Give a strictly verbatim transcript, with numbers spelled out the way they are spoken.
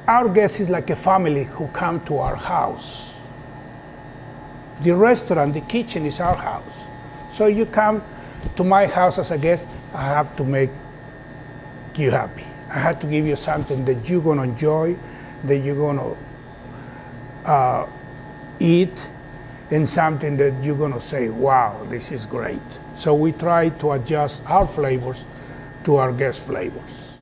our guest is like a family who come to our house. The restaurant, the kitchen is our house. So you come to my house as a guest, I have to make you happy. I have to give you something that you're gonna enjoy, that you're gonna uh, eat, and something that you're gonna say, wow, this is great. So we try to adjust our flavors to our guest flavors.